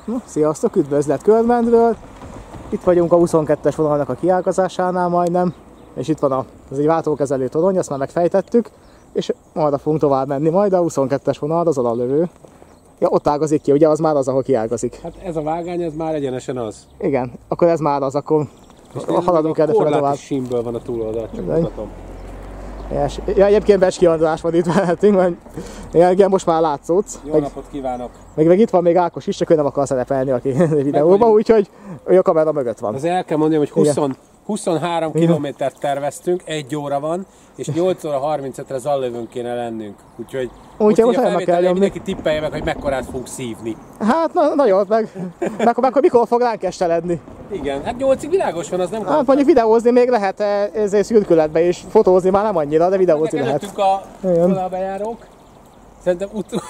Sziasztok, üdvözlet Köldmendről! Itt vagyunk a 22-es vonalnak a kiágazásánál majdnem, és itt van ez egy váltókezelő torony, azt már megfejtettük, és arra fogunk tovább menni majd a 22-es vonal, az alalövő. Ja, ott ágazik ki, ugye az már az, ahol kiágazik. Hát ez a vágány, ez már egyenesen az. Igen, akkor ez már az, akkor haladunk el, de fel tovább. Símből van a túloldal, csak mutatom. Ja, egyébként Becski András van itt mellettünk, mert igen, most már látszódsz. Jó napot kívánok! Meg itt van még Ákos is, csak ő nem akar szerepelni a videóban, úgyhogy ő a kamera mögött van. Azért el kell mondani, hogy 23 kilométert terveztünk, 1 óra van, és 8 óra 35-re Zallövőn kéne lennünk. Úgyhogy most a felvételen mindenki tippelje meg, hogy mekkorát fogunk szívni. Hát nagyon, meg mikor fog ránk esteledni. Igen, hát 8-ig világos van, az nem hát mondjuk videózni még lehet ezért szürkületbe, és fotózni már nem annyira, de videózni lehet. Előttünk a vonalbejárók. Szerintem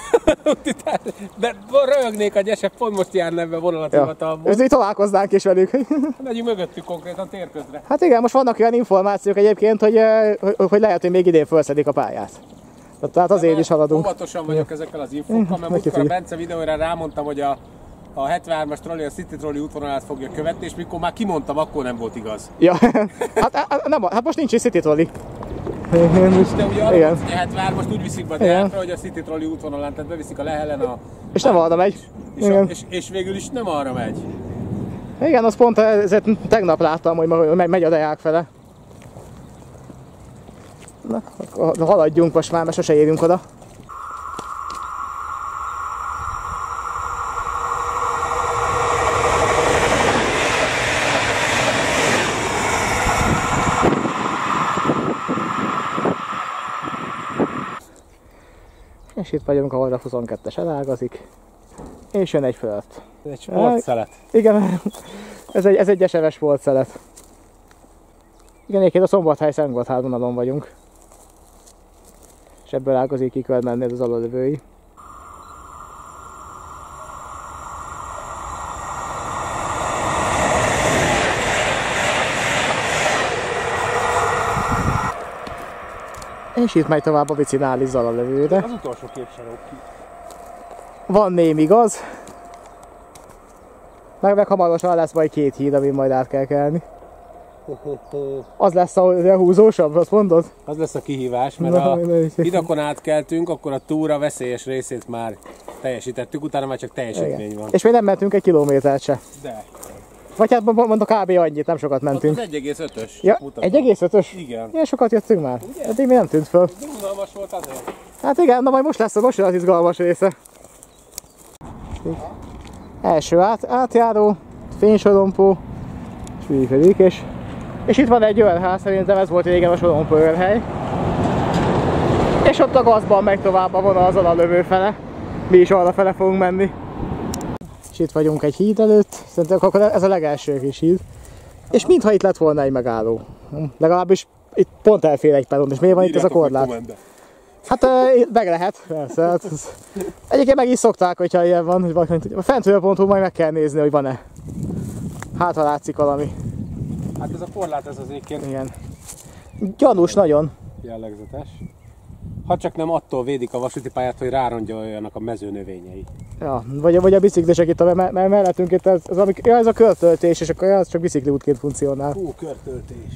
de röhögnék, hogy Ese pont most járna ebbe vonalat hivatalból. Ezért találkoznánk is velük. Megyünk mögöttük konkrétan térközre. Hát igen, most vannak olyan információk egyébként, hogy lehet, hogy még idén felszedik a pályát. Tehát azért is haladunk. Óvatosan vagyok ezekkel az infókkal, mert múltkor a Bence videóra rámondtam, hogy a 73-as trolli a City Trolli útvonalát fogja követni, és mikor már kimondtam, akkor nem volt igaz. Ja, hát most nincs is City Trolli. De ugye arra mondsz, hogy a 73-ast úgy viszik be a Deátra, hogy a City Trolli útvonalán, tehát beviszik a Lehellen a... És nem arra megy. És végül is nem arra megy. Igen, azt pont ezért tegnap láttam, hogy megy a Deák fele. Na, haladjunk most már, mert sose érünk oda. És itt vagyunk, ahol a 22-es elágazik, és jön egy fölött. Ez egy sportszelet. Igen, ez egy eseves sportszelet. Igen, egyébként a Szombathely-Szentgotthárd vonalon vagyunk. És ebből ágazik ki Köldmendnél az alalövői. És itt megy tovább a Vicinális Zalalövőre. Az utolsó kép sem ki. Van némi igaz. Meg hamarosan lesz majd 2 híd, amin majd át kell kelni. Az lesz a húzósabb, azt mondod? Az lesz a kihívás, mert ha hidakon átkeltünk, akkor a túra veszélyes részét már teljesítettük, utána már csak teljesítmény van. És még nem mentünk 1 kilométert se. De. Vagy hát mondok kb. Annyit, nem sokat mentünk. Az 1,5-ös. Ja, 1,5-ös? Igen. Ilyen sokat jöttünk már. Eddig még nem tűnt föl. Unalmas volt azért. Hát igen, na majd most lesz az izgalmas része. Első átjáró, fénysorompó, és működik, és itt van egy őrház, szerintem ez volt régen a sorompó őrhely. És ott a gazban megy tovább a vonal az alalövő fele. Mi is arra fele fogunk menni. És itt vagyunk egy híd előtt, szerintem akkor ez a legelső kis híd. És mintha itt lett volna egy megálló. Legalábbis itt pont elfér egy peron, és miért van itt ez a korlát? Hát meg lehet, persze. Hát, egyébként meg is szokták, hogyha ilyen van, hogy a fentről.hu majd meg kell nézni, hogy van-e. Hát ha látszik valami. Hát ez a korlát, ez az egyébként. Igen. Gyanús nagyon. Jellegzetes. Ha csak nem attól védik a vasúti pályát, hogy rárongyoljanak a mezőnövényei. Ja, vagy a biciklisek itt, mert mellettünk itt ez a körtöltés, és akkor az csak bicikliútként funkcionál. Körtöltés.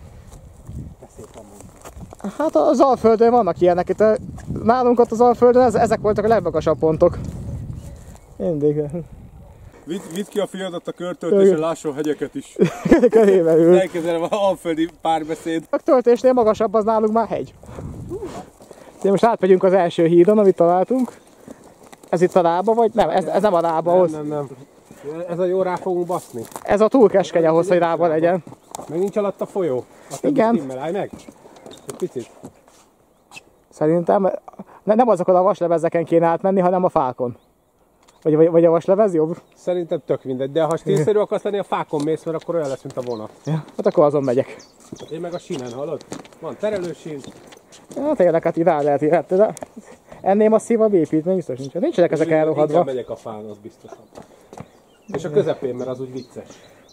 Hát az Alföldön vannak ilyenek, itt nálunk ott az Alföldön ezek voltak a legmagasabb pontok. Mindig. Vidd ki a fiadat a körtöltésre, lásson hegyeket is. Körülbelül. Elkezdem az alföldi párbeszéd. A töltésnél magasabb az nálunk már hegy. De most átmegyünk az első hídon, amit találtunk. Ez itt a lába, vagy nem? Ez nem a lábahoz. Nem. Ez a jó rá fogunk baszni. Ez a túl keskeny ahhoz, hogy lába legyen. Meg nincs alatt a folyó. Igen. Stimmel, állj meg. Egy picit. Szerintem nem azokon a vaslevezeken kéne átmenni, hanem a fákon. Vagy a vaslevez jobb? Szerintem tök mindegy, de ha stílszerű akarsz lenni, a fákon mész, mert akkor olyan lesz, mint a vonat. Ja, hát akkor azon megyek. Én meg a sínen, hallod? Van terelősín. Ja, tényleg, hát így rá lehet írni, de ennél masszívabb építmény biztos nincs. Nincsenek ezek elrohadva. Inkább megyek a fán, az biztosan. És a közepén, mert az úgy vicces.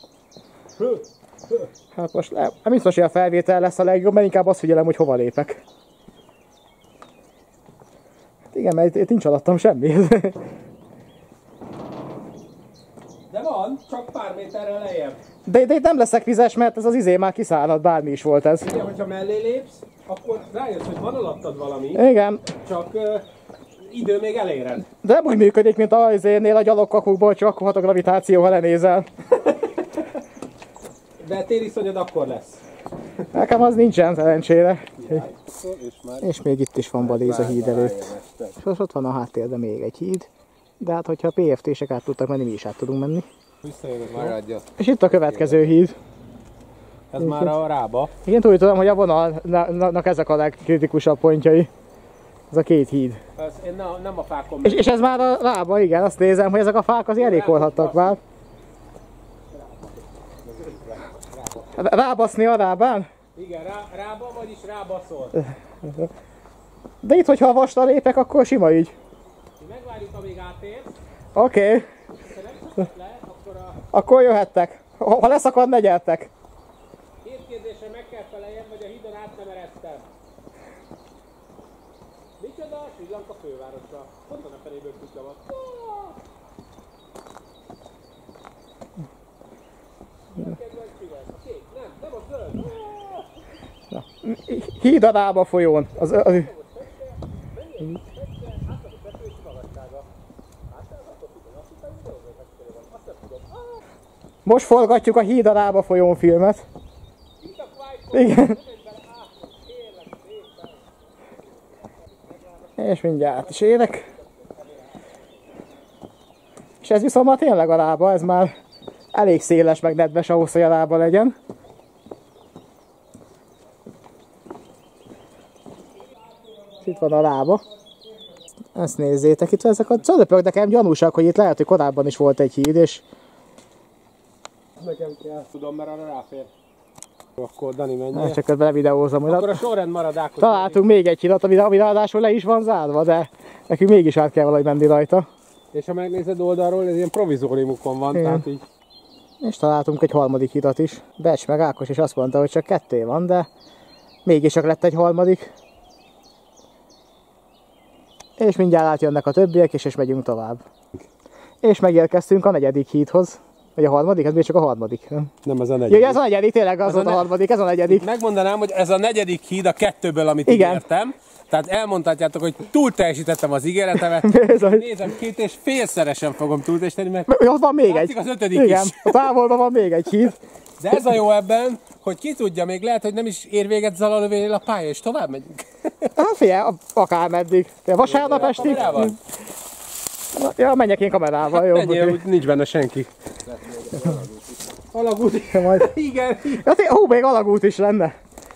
Hát most biztos, hogy a felvétel lesz a legjobb, mert inkább azt figyelem, hogy hova lépek. Hát igen, mert itt nincs alattam semmi. De van, csak pár méterrel lejjebb. De itt nem leszek vizes, mert ez az izé már kiszállhat, bármi is volt ez. Igen, hogyha mellé lépsz, akkor rájössz, hogy van alattad valami. Igen. Csak idő még eléred. De nem úgy működik, mint a izénél a gyalogkakukból, csak akkor hat a gravitáció, ha lenézel. De tériszonyod akkor lesz. Nekem az nincsen szerencsére. És még itt is van Baléz a híd előtt. És ott van a háttérben még egy híd. De hát, hogyha a PFT-sek át tudtak menni, mi is át tudunk menni. Visszajövök, maradja. És itt a következő híd. Ez már a rába. Igen, tudom, hogy a vonalnak ezek a legkritikusabb pontjai. Ez a két híd. Ez, én nem a fákon És ez már a rába, igen, azt nézem, hogy ezek a fák azért elég korhattak már. Rábaszni a rábán? Igen, rába, vagyis rábaszol. De itt, hogyha a vasra lépek, akkor sima így. Megvárjuk, amíg átér. Oké. Ha nem szakadt le, akkor Akkor jöhettek. Ha leszakad, ne gyertek. két kérdésre meg kell feleljem, vagy a hídon át nem eredtem. Micsoda? Sri Lanka fővárosa. Honnan a feléből kutya van? Nem a zöld. Híd a rába folyón. Most forgatjuk a Híd a rába folyón filmet. Igen. És mindjárt át is érek. És ez viszont már tényleg a rába, ez már elég széles meg nedves ahhoz, hogy a rába legyen. Itt van a rába. Ezt nézzétek, itt ezek a cölöpök nekem gyanúsak, hogy itt lehet, hogy korábban is volt egy híd, és... Nekem kell. Tudom, mert arra ráfér. Akkor Dani menjél. Csak közben levideózom. Akkor a sorrend marad Ákos. Találtunk még egy hidat, ami ráadásul le is van zárva, de nekünk mégis át kell valahogy menni rajta. És ha megnézed oldalról, ez ilyen provizóriumukon van, igen. Tehát így... És találtunk egy harmadik hidat is. Becs meg Ákos is azt mondta, hogy csak kettő van, de mégis csak lett egy harmadik. És mindjárt átjönnek a többiek, és megyünk tovább. És megérkeztünk a negyedik hídhoz. Vagy a harmadik? Ez még csak a harmadik, nem? Nem, ez a negyedik. Ja, ez a negyedik, tényleg az volt a harmadik, ez a negyedik. Megmondanám, hogy ez a negyedik híd a kettőből, amit ígértem. Tehát elmondhatjátok, hogy túl teljesítettem az ígéretemet. Nézem, 2,5-szeresen fogom túlteljesíteni, mert ott van még egy. az ötödik igen, is. A távolban van még egy híd. De ez a jó ebben, hogy ki tudja, még lehet, hogy nem is ér véget Zalalövénél a pálya, és tovább megyünk. Hát figyelj, akármeddig. Vasárnap estig. Ja, menjek én kamerával, jó. Menjél, úgy nincs benne senki. Alagút. Majd... Igen. Ja, még alagút is lenne.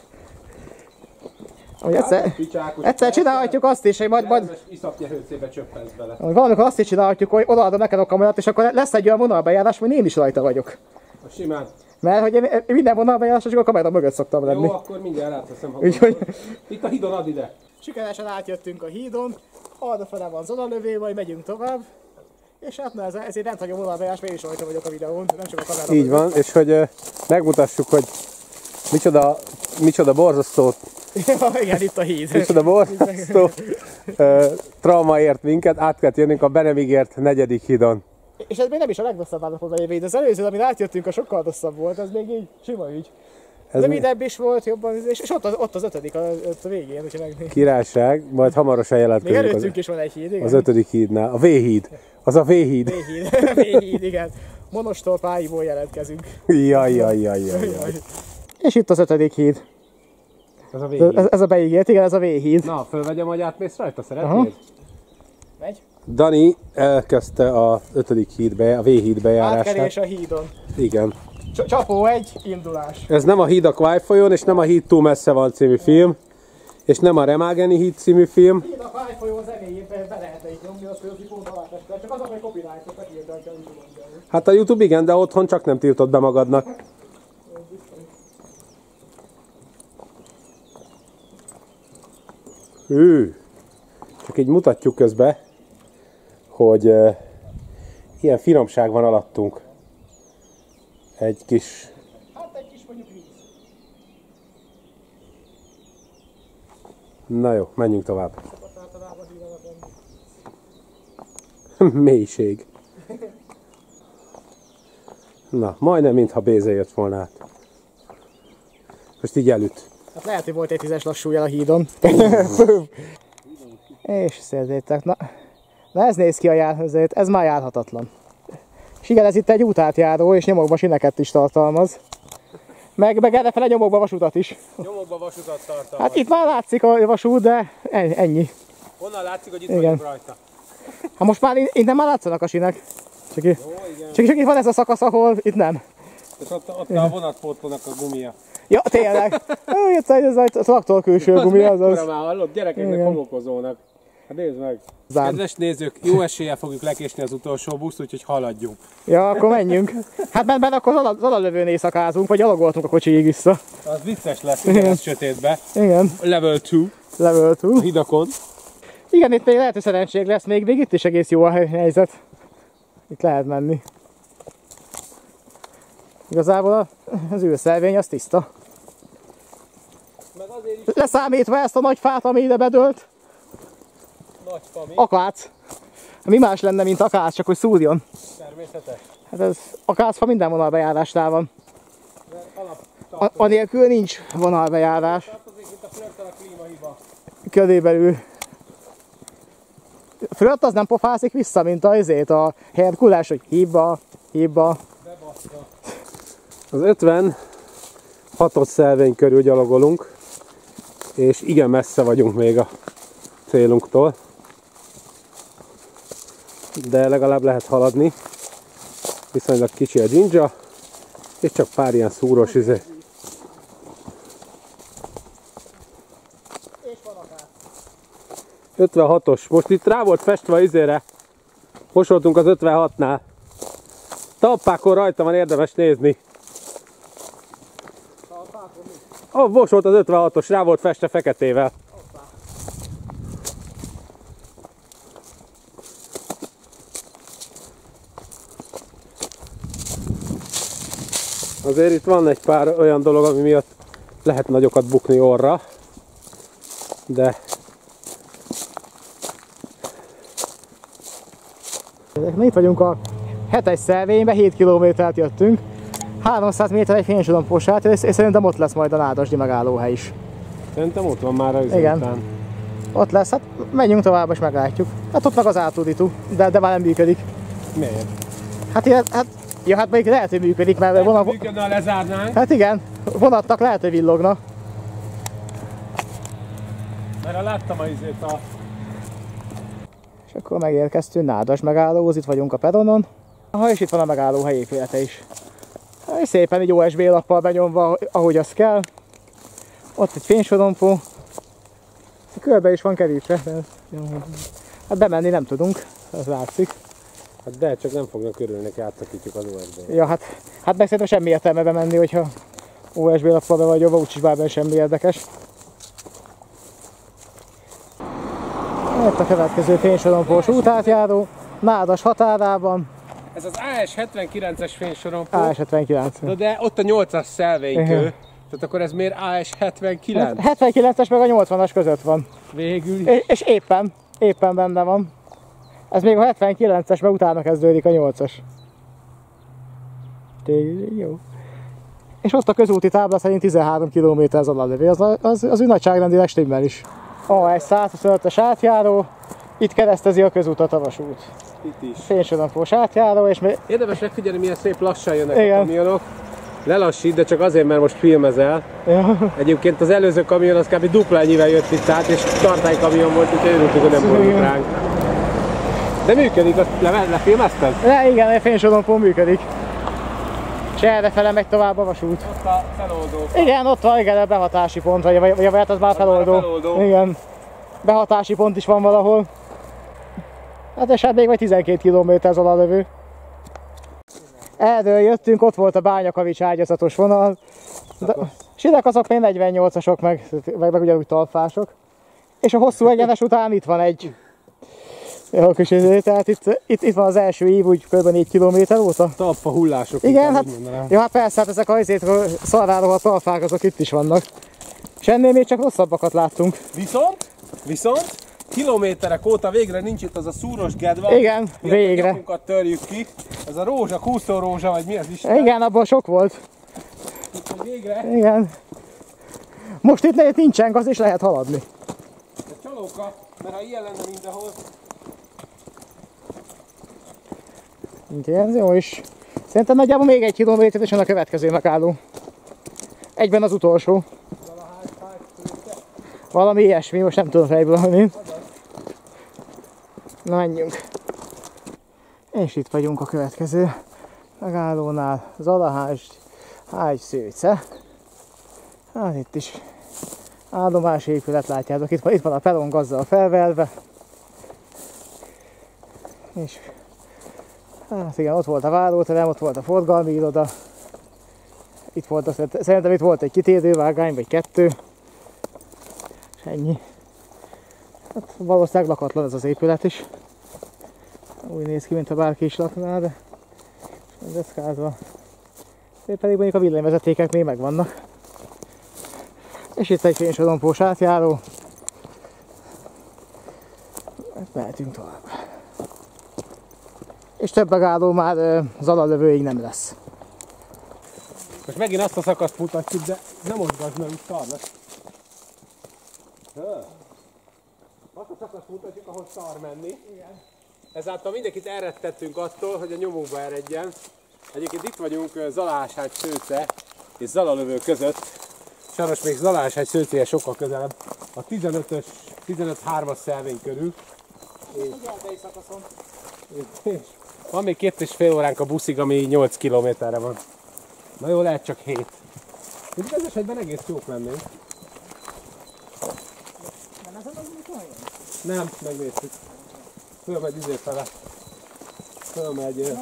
Egyszer csinálhatjuk azt is, hogy majd iszapnyerőcébe csöppensz bele. Valamikor azt is csinálhatjuk, hogy odaadom neked a kamerát, és akkor lesz egy olyan vonalbejárás, hogy én is rajta vagyok. A simán. Mert hogy én minden vonalbejárásra csak a kamera mögött szoktam lenni. Jó, akkor mindjárt átveszem Úgyhogy... Itt a hídon, add ide. Sikeresen átjöttünk a hídon, arra fele van Zalalövé, majd megyünk tovább. És hát na, ez egy rendhagyó vonalbejárás, mert én is rajta vagyok a videón, nem csak a kamera így mögött. van, és hogy megmutassuk, hogy micsoda borzasztó, igen, itt a híd. micsoda borzasztó trauma ért minket, át kellett jönnünk a be nem ígért negyedik hídon. És ez még nem is a legrosszabb állapotban jövő, de az előző, amin átjöttünk, a sokkal rosszabb volt, ez még így sima ügy. Rövidebb is volt, jobban, és ott az ötödik a végén, hogyha megnézzük. Királyság, majd hamarosan jelentkezünk. Még előttünk is van egy híd, igen. Az ötödik hídnál, a V-híd. Az a V-híd. V-híd, igen. Monostor pályából jelentkezünk. Jaj. És itt az ötödik híd. Ez a V-híd. Ez a beígért, igen, ez a V-híd. Na, fölvegyem, hogy átmész rajta, szeretnéd? Megy. Dani elkezdte a ötödik hídbe, a V-híd bejárását. Átkelés a hídon. Igen. Csapó egy, indulás. Ez nem a Híd a Kváj folyón, és nem a Híd túl messze van című film, és nem a Remágeni híd című film. Híd a Kváj folyó zenéjét be lehet egy nyomni, az közül pont alapvetően, csak azok, hogy copyrightot megírták a YouTube-on. Hát a YouTube igen, de otthon csak nem tiltott be magadnak. Csak így mutatjuk közben, hogy ilyen finomság van alattunk. Egy kis... Hát egy kis mondjuk víz. Na jó, menjünk tovább. Mélység. Na, majdnem mintha Béze jött volna át. Most így elüt. Hát lehet, hogy volt egy 10-es lassújjal a hídon. És szérdétek, na ez néz ki a járhőzét, ez már járhatatlan. És igen, ez itt egy útátjáró, és nyomokba sineket is tartalmaz. Meg errefele nyomokba vasutat is. Nyomokba vasutat tartalmaz. Hát itt már látszik a vasút, de ennyi. Honnan látszik, hogy itt vagyunk rajta? Hát most már innen már látszanak a sinek. Csak itt van ez a szakasz, ahol itt nem. És ott a vonatpótlónak a gumia. Ja, tényleg. Ez a traktor külső gumia. Az már hallott, gyerekeknek homokozónak. Hát nézd meg. Kedves nézők, jó eséllyel fogjuk lekésni az utolsó buszt, úgyhogy haladjunk. Ja, akkor menjünk. Hát mert akkor zalalövőn éjszakázunk, vagy gyalogoltunk a kocsiig vissza. Az vicces lesz, ugye, ez sötétbe. Igen. Level 2. Level 2. A hidakon. Igen, itt még lehet, hogy szerencség lesz, még itt is egész jó a helyzet. Itt lehet menni. Igazából az űrszelvény az tiszta. Leszámítva ezt a nagy fát, ami ide bedőlt. Nagy fa, mi? Akác. Mi más lenne, mint akác, csak hogy szúrjon. Természetes. Hát ez akácfa minden vonalbejárásnál van. Anélkül nincs vonalbejárás. Tartozik, mint a flörttel a klímahiba. Körülbelül. Flört az nem pofászik vissza, mint a Herkules, hogy hibba. Az 56-os szelvény körül gyalogolunk, és igen messze vagyunk még a célunktól. De legalább lehet haladni. Viszonylag kicsi a dzsindzsa, és csak pár ilyen szúros izé. És van akár. 56-os. Most itt rá volt festve izére. Most voltunk az 56-nál. Talpákon rajta van, érdemes nézni. Most volt az 56-os, rá volt festve feketével. Azért itt van egy pár olyan dolog, ami miatt lehet nagyokat bukni orra, de... Itt vagyunk a 7-es szelvényben, 7 kilométert jöttünk. 300 méter egy fénysorompós át, és szerintem ott lesz majd a nádasdi megállóhely is. Szerintem ott van már az igen. Után. Ott lesz, hát menjünk tovább és meglátjuk. Hát ott meg az átudító, de már nem működik. Miért? Hát még lehet, hogy működik, mert vonat... Működne, ha lezárnánk. Hát igen, vonattak lehet, hogy villogna. Mert láttam az izét a... És akkor megérkeztünk, nádas megállóhoz, itt vagyunk a peronon. És itt van a megállóhely épülete is. És szépen egy OSB lappal benyomva, ahogy az kell. Ott egy fénysorompó. Körbe is van kerítve. Hát bemenni nem tudunk, ez látszik. Hát de, csak nem fognak örülni, átszakítjuk az OSB-t. Ja, hát meg szerintem semmi értelme bemenni, hogyha OSB lappal be vagy jobban, úgyis bárben semmi érdekes. Itt a következő fénysorompós útátjáró, Nádas határában. Ez az AS79-es fénysorompó. AS79. De ott a 8-as szelvénykő. Tehát akkor ez miért AS79? 79-es meg a 80-as között van. Végül. És éppen benne van. Ez még a 79-es, mert utána kezdődik a 8-as. Jó. És ott a közúti tábla szerint 13 km az alalövő, az úgy nagyságrendileg stimmel is. Egy 125-es átjáró, itt keresztezi a közútat a vasút. Itt is. Fénysorompós átjáró, és még... Érdemes megfigyelni, milyen szép lassan jönnek a kamionok. Lelassít, de csak azért, mert most filmezel. Ja. Egyébként az előző kamion az kb. Dupla ennyivel jött itt át, és tartálykamion volt, úgyhogy örültük, hogy nem borult ránk. De működik, azt lefilmezted? Igen, a fénysorompó működik. És errefele megy tovább a vasút. Ott a feloldó. Igen, ott van, igen, a behatási pont, vagy hát az már feloldó. Igen. Behatási pont is van valahol. Hát és hát még vagy 12 km az alalövő. Erről jöttünk, ott volt a Bányakavics ágyazatos vonal. És idek azok még 48-asok, meg ugyanúgy talpások. És a hosszú egyenes után itt van egy. Jó, tehát itt van az első ív, úgy kb. 4 km óta. Talpa hullások. Igen, hát, ja, hát persze, hát ezek a szarváról a talpák, azok itt is vannak. És ennél még csak rosszabbakat láttunk. Viszont kilométerek óta végre nincs itt az a szúros gedva. Igen, végre. A nyakunkat törjük ki. Ez a rózsa, kúszórózsa, vagy mi az Isten? Igen, abban sok volt. Végre. Igen. Most itt nincsen gaz, és lehet haladni. Ez csalóka, mert ha ilyen lenne mindenhol. Igen, jó is. Szerintem nagyjából még 1 kilométer, és a következő megálló. Egyben az utolsó. Valami ilyesmi, most nem tudom fejből, hogy na, menjünk. És itt vagyunk a következő megállónál. Zalahágy-Szőce. Hát itt is állomás épület, látjátok, itt van a peron gazzal felvelve. És hát igen, ott volt a váróterem, ott volt a forgalmi iroda. Itt volt, szerintem itt volt egy kitérővágány, vagy 2. És ennyi. Hát valószínűleg lakatlan ez az épület is. Úgy néz ki, mint ha bárki is lakná, de deszkázva. Pedig mondjuk a villanyvezetékek még megvannak. És itt egy fénysorompós átjáró. Mehetünk tovább. És több megálló már Zalalövőig nem lesz. Most megint azt a szakaszt mutatjuk, de nem mozgasd, mert úgy szar lesz. Azt a szakaszt mutatjuk, ahol szar menni. Igen. Ezáltal mindenkit elrettettünk attól, hogy a nyomunkba eredjen. Egyébként itt vagyunk Zalahágy-Szőce és Zalalövő között. Sajnos még Zalahágy-Szőcéhez sokkal közelebb. A 15-3-as szelvény körül. És van még 2,5 óránk a buszig, ami 8 kilométerre van. Na jó, lehet csak 7. Itt az esetben egész jók lennénk. Nem, megnéztük. Fölmegy izéfele. Fölmegy.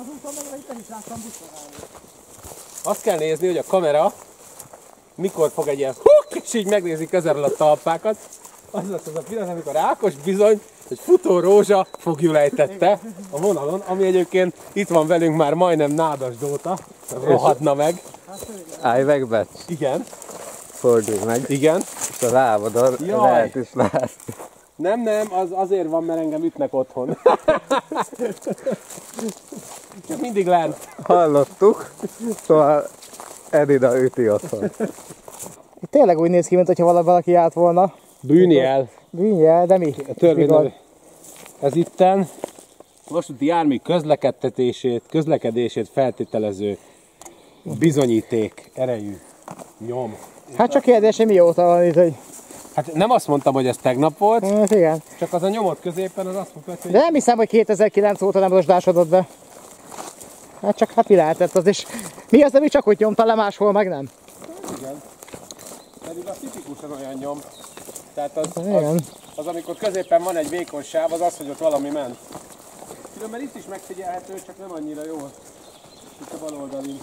Azt kell nézni, hogy a kamera mikor fog egy ilyen huk, és így megnézi közelről a talpákat. Az lesz az a pillanat, amikor Ákos bizony egy futó rózsa foglyul ejtette a vonalon, ami egyébként itt van velünk már majdnem nádasd óta. Rohadna meg. Állj meg, Becs! Igen. Fordulj meg. Igen. És a lábadon lehet is látni. Nem, az azért van, mert engem ütnek otthon. Csak mindig lent. Hallottuk, szóval Edina üti otthon. Itt tényleg úgy néz ki, mintha valaki állt volna. Bűnjel. Bűnjel, de mi? A törvény. Ez itten vasúti jármű közlekedését feltételező bizonyíték erejű nyom. Hát csak kérdés, hogy mióta van itt, hogy... Hát nem azt mondtam, hogy ez tegnap volt, hát igen. Csak az a nyomot középen az azt mutatja, hogy... De nem hiszem, hogy 2009 óta nem rozsdásodott be. Hát csak hát mi lehetett az is. Mi az, ami csak úgy nyomta le, máshol meg nem? Igen. Pedig az tipikusan olyan nyom. Tehát az amikor középen van egy vékony sáv, az, hogy ott valami ment. Különben itt is megfigyelhető, csak nem annyira jól. Itt a bal oldalin.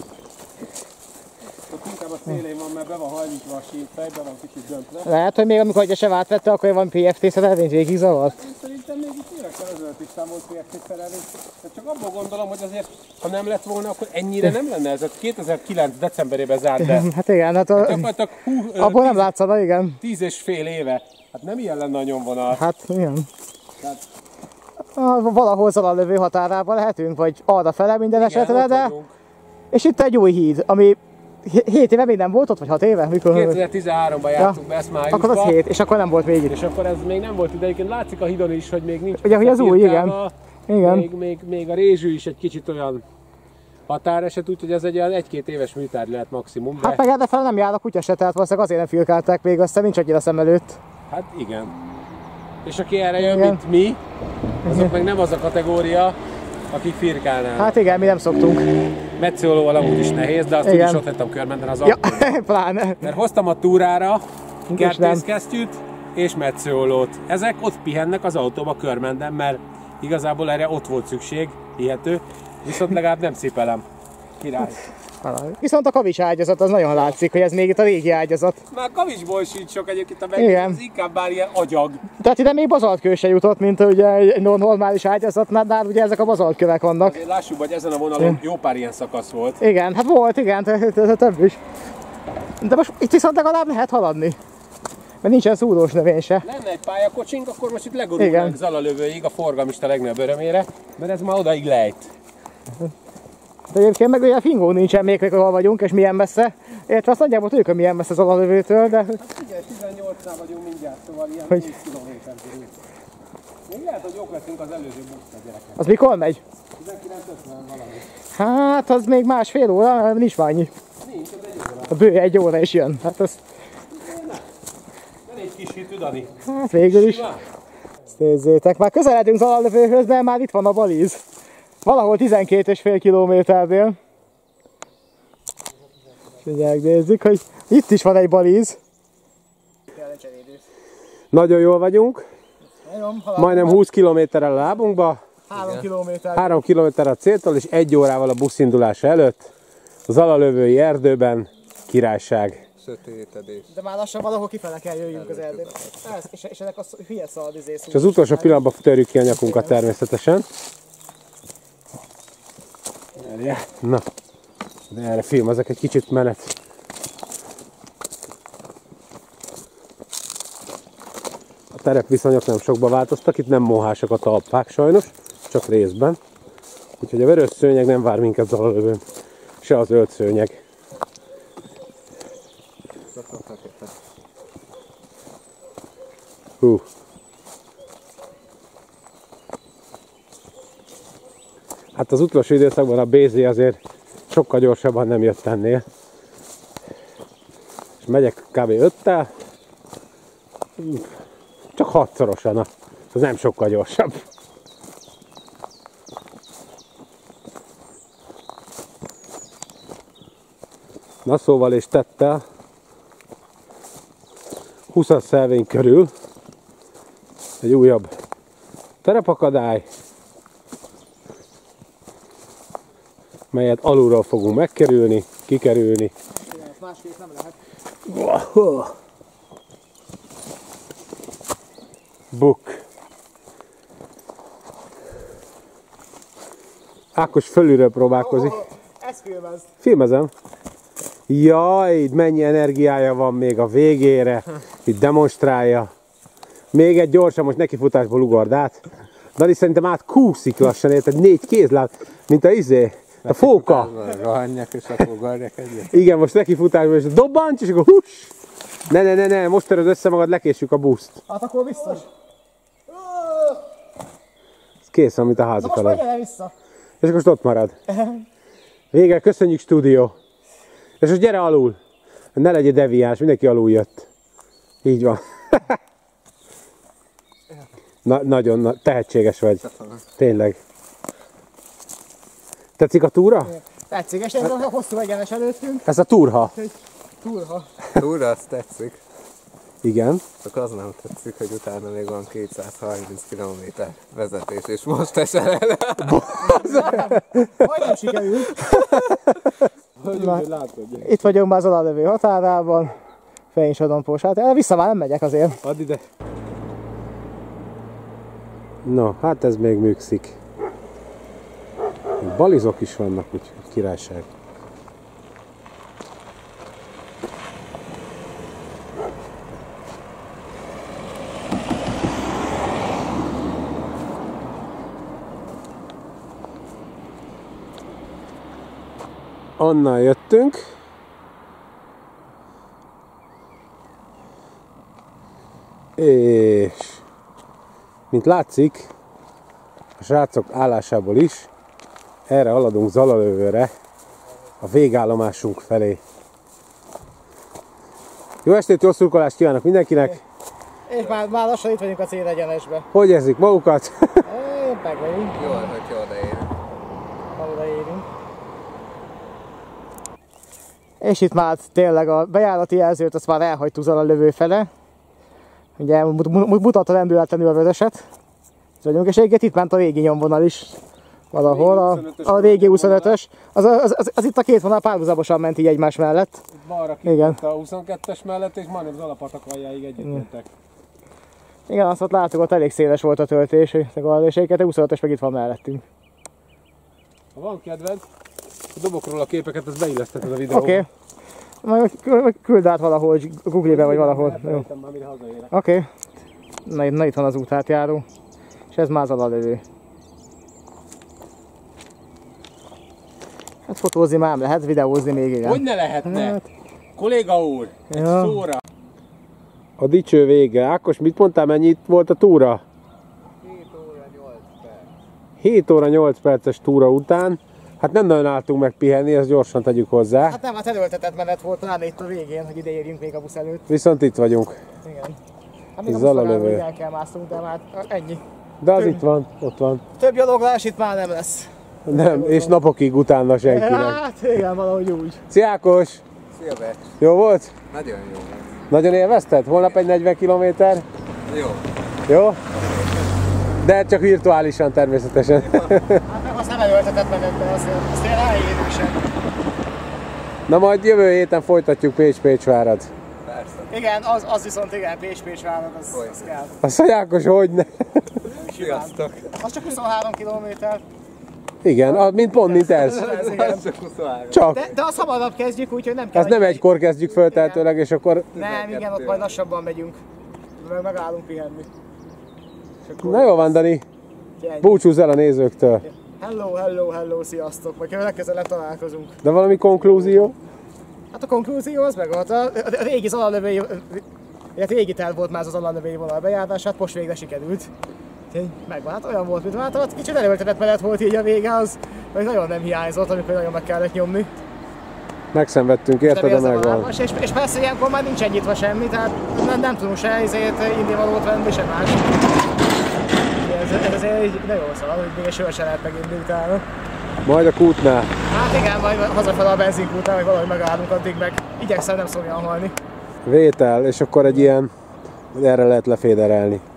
Ott inkább a szélén van, mert be van hajlítva a sír, fejben van kicsit döntve. Lehet, hogy még amikor a sev átvette, akkor van PFT szerelvény, végig zavart. Én szerintem még itt évekkel ezelőtt is számolt PFT szerelvény. De csak abból gondolom, hogy azért, ha nem lett volna, akkor ennyire nem lenne ez. 2009 decemberében zárt be. Hát igen, hát gyakorlatilag abból nem látszana, igen. 10,5 éve. Hát nem ilyen lenne a nyomvonal. Hát igen. Tehát... valahol Zalalövő határában lehetünk, vagy arra fele minden esetre, de... Vagyunk. És itt egy új híd, ami 7 éve még nem volt ott, vagy 6 éve? Mikor? 2013-ban jártunk be, ezt májusban. Akkor az 7, és akkor nem volt még itt. És akkor ez még nem volt ide, egyébként látszik a hídon is, hogy még nincs. Ugye, hogy az új, igen. Igen. Még a rézsű is egy kicsit olyan határeset, úgyhogy ez egy olyan 1-2 éves műtárgy lehet maximum. De... Hát meg errefele nem jár a kutya se, tehát valószínűleg azért nem firkálták még, aztán nincs annyira szem előtt. Hát igen. És aki erre jön, mint mi, azok meg nem az a kategória, akik firkálnának. Hát igen, mi nem szoktunk. Metszólóval amúgy is nehéz, de azt úgy is ott hagytam Körmenden az autót. Pláne. Mert hoztam a túrára kertészkesztyűt és metszólót. Ezek ott pihennek az autóba Körmenden, mert igazából erre ott volt szükség, hihető, viszont legalább nem cipelem. Király. Viszont a kavics ágyazat az nagyon látszik, hogy ez még itt a régi ágyazat. Már kavicsból sincs sok egyébként a megnézés, ez inkább bár ilyen agyag. Tehát ide még bazaltkő se jutott, mint ugye egy normális ágyazatnál, ugye ezek a bazaltkövek vannak. Azért lássuk, hogy ezen a vonalon jó pár ilyen szakasz volt. Igen, hát volt, igen, több is. De most itt viszont legalább lehet haladni. mert nincsen szúrós növény se. Lenne egy pályakocsink, akkor most itt legurulnánk Zalalövőig a forgalmista legnagyobb örömére, mert ez már odaig lejt. De egyébként meg olyan fingó nincsen még, ahol vagyunk, és milyen messze. Értve azt nagyjából tudjuk, hogy milyen messze Zalalövőtől, de... Hát figyelj, 18-nál vagyunk mindjárt, szóval ilyen 10 kilométer körül. Még lehet, hogy jók leszünk az előző buszra, gyerekek. Az mikor megy? 19:50 valami. Hát, az még másfél óra, nincs már annyi. Nincs, az egy óra. A bő egy óra is jön. Hát az... Elég kis hitű, Dani. Hát végül is. Simán. Ezt nézzétek, már közeledünk Zalalövőhöz, de már itt van a balíz. Valahol 12,5 kilométernél. Figyelj, nézzük, hogy itt is van egy balíz. Nagyon jól vagyunk. Majdnem 20 kilométerrel a lábunkba. 3 kilométer. 3 kilométer a céltól, és 1 órával a buszindulása előtt. Az Zalalövői erdőben királyság. Sötétedés. De már lassan valahol kifele kell jöjjünk az erdőbe. És ennek a hülye szalad szó. És az utolsó pillanatban törjük ki a nyakunkat természetesen. Na, de erre filmezek egy kicsit menet. A terepviszonyok nem sokba változtak, itt nem mohások a talpák sajnos, csak részben. Úgyhogy a vörös szőnyeg nem vár minket Zalalövőn, se a zöld szőnyeg. Hú. Hát az utolsó időszakban a BZ azért sokkal gyorsabban nem jött ennél. És megyek kb. 5-tel. Csak 6-szorosan, az nem sokkal gyorsabb. Na szóval és tettel 20 szelvény körül egy újabb terepakadály, melyet alulról fogunk megkerülni, kikerülni. Másképp nem lehet. Buk. Ákos fölülről próbálkozik. Ezt filmezd. Filmezem. Jaj, mennyi energiája van még a végére. Itt demonstrálja. Még egy gyorsan, most nekifutásból ugord át. Dani szerintem átkúszik lassan, érted? 4 kézláb, mint a fóka. Rohanjak és akkor ugorjak egyet. Igen, most nekifutásból, és dobbancs, és akkor huss! Ne, most töröd össze magad, lekéssük a buszt. Hát akkor biztos. Ez kész, amit a Na házi most feladat. menjen vissza. És akkor most ott marad. Végre, köszönjük stúdió. És most gyere alul. Ne legyél deviáns, mindenki alul jött. Így van. Nagyon tehetséges vagy. Tényleg. Tetszik a túra? Tetszik, és ez a hosszú egyenes előttünk. Ez a turha. Turha. Túra azt tetszik. Igen. Csak az nem tetszik, hogy utána még van 230 km vezetés, és most esel el. Majdnem sikerült. Itt vagyunk már az Zalalövő határában. Fénysodompós. Hát vissza már nem megyek azért. Add ide. No, hát ez még működik. Balizok is vannak, úgyhogy királyság. Onnan jöttünk. És mint látszik, a srácok állásából is, erre haladunk Zalalövőre, a végállomásunk felé. Jó estét, jó szurkolást kívánok mindenkinek! És már lassan itt vagyunk a célegyenesbe. Hogy érzik magukat? Meg vagyunk. Jól, hogy odaérünk. Ha odaérünk. És itt már tényleg a bejárati jelzőt azt már elhagytuk Zalalövő fele. Ugye mutatta rendületlenül a vöröset. Itt vagyunk, és egyébként itt ment a régi nyomvonal is. Valahol a régi 25-ös. Az itt a két vonal párhuzamosan ment így egymás mellett. Balra Igen. a 22-es mellett, és majdnem Zalapatak aljáig egyetértek. Igen, azt ott láttuk, ott elég széles volt a töltés, és egyébként a 25-ös meg itt van mellettünk. Ha van kedved, a dobok róla a képeket, ezt beillesztheted a videóba. Oké. Majd küld át valahol, Google-be vagy valahol. Oké. Na itt van az útátjáró. És ez már az alalövő. Hát fotózni már nem lehet, videózni még igen. Hogy ne lehetne? Hát. Kolléga úr, egy Ja. szóra. A dicső vége. Ákos, mit mondtál, mennyit volt a túra? 7 óra 8 perces túra után. Hát nem nagyon álltunk meg pihenni, ezt gyorsan tegyük hozzá. Hát nem, hát erőltetett menet volt pláne itt a végén, hogy ide érjünk még a busz előtt. Viszont itt vagyunk. Igen. Hát még a Ez busz alalövő. megálló, el kell másztunk, de már ennyi. De az itt van, ott van. Több gyaloglás itt már nem lesz. Nem, és napokig utána senkinek. Hát igen, valahogy úgy. Szia Ákos! Szia Becs! Jó volt? Nagyon jó volt. Nagyon élvezted? Holnap egy 40 kilométer? Jó. Jó? De csak virtuálisan természetesen. Hát nem, azt nem erőltetett menetbe, azt ilyen elérősen. Na majd jövő héten folytatjuk Pécs-Pécsvárad. Persze. Igen, az viszont igen, Pécs-Pécsvárad, az kell. Azt mondja Ákos, hogyne. Sziasztok! Az csak 23 kilométer. Igen, mint ez. Ez igen. Csak 23. Csak. De az hamarabb kezdjük, úgyhogy nem kell. Ez nem egykor kezdjük föltehetőleg, és akkor... Nem, igen, ott majd lassabban megyünk. Megállunk pihenni. Na jó van, Dani. Búcsúzz el a nézőktől. Hello, sziasztok. Majd legközelebb találkozunk. De valami konklúzió? Hát a konklúzió az meg volt. A régi alalövői, illetve régi terv volt már az alalövői vonal bejárás, hát most végre sikerült. Megvan, hát olyan volt, mint hát kicsit erőltetett menet volt így a vége, az hogy nagyon nem hiányzott, amikor nagyon meg kellett nyomni. Megszenvedtünk, érted, de megvan. És persze ilyenkor már nincs nyitva semmi, tehát nem tudunk se indivalót venni, se más. Ez azért így nagyon szalad, hogy még egy sör se lehet megindni utána. Majd a kútnál. Hát igen, majd hazafele a benzinkútnál, hogy valahogy megállunk, addig meg igyekszem nem szólni halni. Vétel, és akkor egy ilyen, erre lehet leféderelni.